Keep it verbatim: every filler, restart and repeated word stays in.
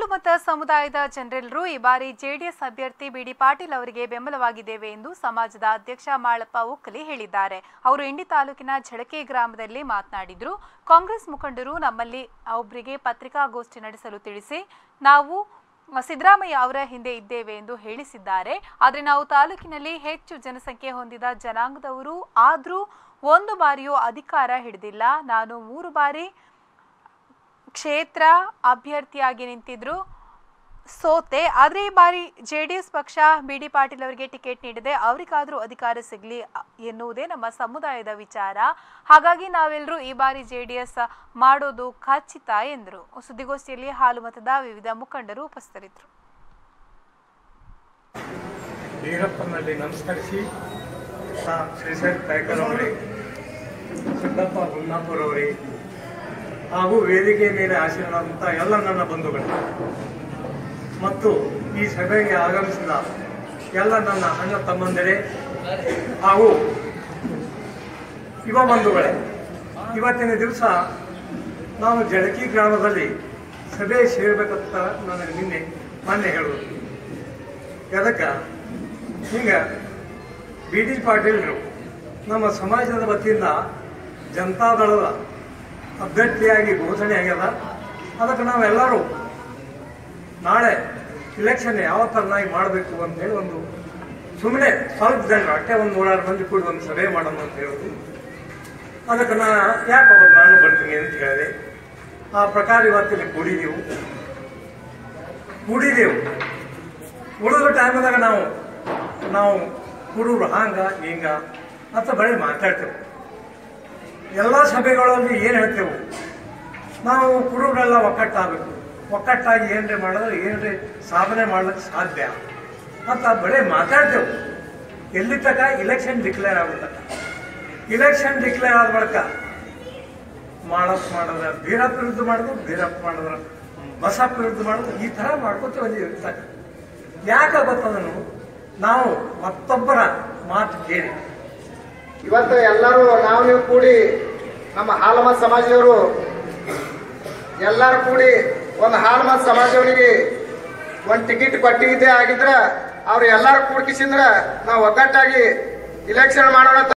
ಹಾಲುಮತ ಸಮುದಾಯದ ಜನರೆಲ್ಲರೂ ಈ ಬಾರಿ ಜೆಡಿಎಸ್ ಅಭ್ಯರ್ಥಿ ಬಿಡಿ ಪಾಟೀಲ್ ಅವರಿಗೆ ಬೆಂಬಲವಾಗಿದ್ದೇವೆ ಎಂದು ಸಮಾಜದ ಅಧ್ಯಕ್ಷ ಮಾಳಪ್ಪ ಉಕ್ಕಲಿ ಹೇಳಿದ್ದಾರೆ. ಅವರು ಇಂಡಿ ತಾಲೂಕಿನ ಝಳಕೆ ಗ್ರಾಮದಲ್ಲಿ ಮಾತನಾಡಿದರು. ಕಾಂಗ್ರೆಸ್ ಮುಖಂಡರು ನಮ್ಮಲ್ಲಿ ಒಬ್ಬರಿಗೆ ಪತ್ರಿಕಾಗೋಷ್ಠಿ ನಡೆಸಲು ತಿಳಿಸಿ ನಾವು ಸಿದ್ದರಾಮಯ್ಯ ಅವರ ಹಿಂದೆ ಇದ್ದೇವೆ ಎಂದು ಹೇಳಿಸಿದ್ದಾರೆ. ಆದರೆ ನಾವು ತಾಲೂಕಿನಲ್ಲಿ ಹೆಚ್ಚು ಜನಸಂಖ್ಯೆ ಹೊಂದಿದ ಜನಾಂಗದವರು ಆದರೂ ಒಂದು ಬಾರಿಯೂ ಅಧಿಕಾರ ಹಿಡಿದಿಲ್ಲ. ನಾನು ಮೂರು ಬಾರಿ ಕ್ಷೇತ್ರ ಅಭ್ಯರ್ಥಿಯಾಗಿ ನಿಂತಿದ್ರು, ಸೋತೆ. ಆದರೆ ಈ ಬಾರಿ ಜೆಡಿಎಸ್ ಪಕ್ಷ ಬಿಡಿ ಪಾಟೀಲ್ ಅವರಿಗೆ ಟಿಕೆಟ್ ನೀಡಿದೆ, ಅವರಿಗಾದರೂ ಅಧಿಕಾರ ಸಿಗಲಿ ಎನ್ನುವುದೇ ನಮ್ಮ ಸಮುದಾಯದ ವಿಚಾರ. ಹಾಗಾಗಿ ನಾವೆಲ್ಲರೂ ಈ ಬಾರಿ ಜೆಡಿಎಸ್ ಮಾಡೋದು ಖಚಿತ ಎಂದರು. ಸುದ್ದಿಗೋಷ್ಠಿಯಲ್ಲಿ ಹಾಲುಮತದ ವಿವಿಧ ಮುಖಂಡರು ಉಪಸ್ಥಿತರಿದ್ದರು. ವೀರಪ್ಪನಲ್ಲಿ ನಮಸ್ಕರಿಸಿ ಶ್ರೀಶೈಲ ಕಾಯ್ಕರ್ ಅವರೇ, ಸಿದ್ದಪ್ಪ ಗುನ್ನಾಪುರ್ ಅವರೇ ಹಾಗೂ ವೇದಿಕೆ ಮೇಲೆ ಆಶೀರ್ವಾದಂಥ ಎಲ್ಲ ನನ್ನ ಬಂಧುಗಳು ಮತ್ತು ಈ ಸಭೆಗೆ ಆಗಮಿಸಿದ ಎಲ್ಲ ನನ್ನ ಅಣ್ಣ ತಮ್ಮಂದಿರೇ ಹಾಗೂ ಯುವ ಬಂಧುಗಳೇ, ಇವತ್ತಿನ ದಿವಸ ನಾವು ಜಳಕಿ ಗ್ರಾಮದಲ್ಲಿ ಸಭೆ ಸೇರಬೇಕಂತ ನನಗೆ ನಿನ್ನೆ ಮೊನ್ನೆ ಹೇಳೋದು. ಅದಕ್ಕೆ ಹಿಂಗೆ ಬಿ ಡಿ ಪಾಟೀಲರು ನಮ್ಮ ಸಮಾಜದ ವತಿಯಿಂದ ಜನತಾದಳದ ಅಭ್ಯರ್ಥಿಯಾಗಿ ಘೋಷಣೆ ಆಗ್ಯದ. ಅದಕ್ಕೆ ನಾವೆಲ್ಲರೂ ನಾಳೆ ಇಲೆಕ್ಷನ್ ಯಾವ ಥರನಾಗಿ ಮಾಡಬೇಕು ಅಂತೇಳಿ ಒಂದು ಸುಮ್ಮನೆ ಸ್ವಲ್ಪ ಜನರು ಅಷ್ಟೇ ಒಂದು ನೂರಾರು ಮಂದಿ ಕೂಡಿ ಒಂದು ಸಭೆ ಮಾಡೋಣ ಅಂತ ಹೇಳೋದು. ಅದಕ್ಕೆ ನಾ ಯಾಕೆ ಅವಾಗ ನಾನು ಬರ್ತೀನಿ ಅಂತ ಹೇಳಿದೆ. ಆ ಪ್ರಕಾರ ಇವತ್ತಿಲ್ಲಿ ಕೂಡಿದೆವು ಕೂಡಿದೆವು ಉಳಿದ ಟೈಮದಾಗ ನಾವು ನಾವು ಹುಡುಗರು ಹಾಂಗ ಹಿಂಗ ಅಂತ ಬರೀ ಮಾತಾಡ್ತೇವೆ. ಎಲ್ಲ ಸಭೆಗಳಲ್ಲಿ ಏನು ಹೇಳ್ತೇವೆ, ನಾವು ಕುರುಬರೆಲ್ಲ ಒಕ್ಕಟ್ಟಾಗಬೇಕು, ಒಕ್ಕಟ್ಟಾಗಿ ಏನ್ರಿ ಮಾಡಿದ್ರೆ ಏನ್ರಿ ಸಾಧನೆ ಮಾಡ್ಲಿಕ್ಕೆ ಸಾಧ್ಯ ಅಂತ ಬರೀ ಮಾತಾಡ್ತೇವೆ. ಎಲ್ಲಿ ತನಕ ಇಲೆಕ್ಷನ್ ಡಿಕ್ಲೇರ್ ಆಗುತ್ತಕ್ಕ. ಇಲೆಕ್ಷನ್ ಡಿಕ್ಲೇರ್ ಆದ ಬಳಿಕ ಮಾಡಪ್ ಮಾಡಿದ್ರೆ ಬೀರಪ್ಪ ವಿರುದ್ಧ ಮಾಡಿದ್ರು, ಬೀರಪ್ಪ ಮಾಡಿದ್ರೆ ಬಸಪ್ಪ ವಿರುದ್ಧ ಮಾಡಿದ್ರು, ಈ ಥರ ಮಾಡ್ಕೊತೇವೆ. ಅಲ್ಲಿ ಇರ್ತಕ್ಕ ಯಾಕೆ ಗೊತ್ತದನು ನಾವು ಮತ್ತೊಬ್ಬರ ಮಾತು ಕೇಳಿ ಇವತ್ತು ಎಲ್ಲರೂ ನಾವು ನೀವು ಕೂಡಿ ನಮ್ಮ ಹಾಲುಮತ ಸಮಾಜದವರು ಎಲ್ಲರೂ ಕೂಡಿ ಒಂದು ಹಾಲುಮತ ಸಮಾಜದವರಿಗೆ ಒಂದು ಟಿಕೆಟ್ ಕೊಟ್ಟಿದ್ದೇ ಆಗಿದ್ರೆ ಅವ್ರು ಎಲ್ಲರೂ ಕೂಡ್ಕಿಸಿದ್ರೆ ನಾವು ಒಗ್ಗಟ್ಟಾಗಿ ಇಲೆಕ್ಷನ್ ಮಾಡೋಣ.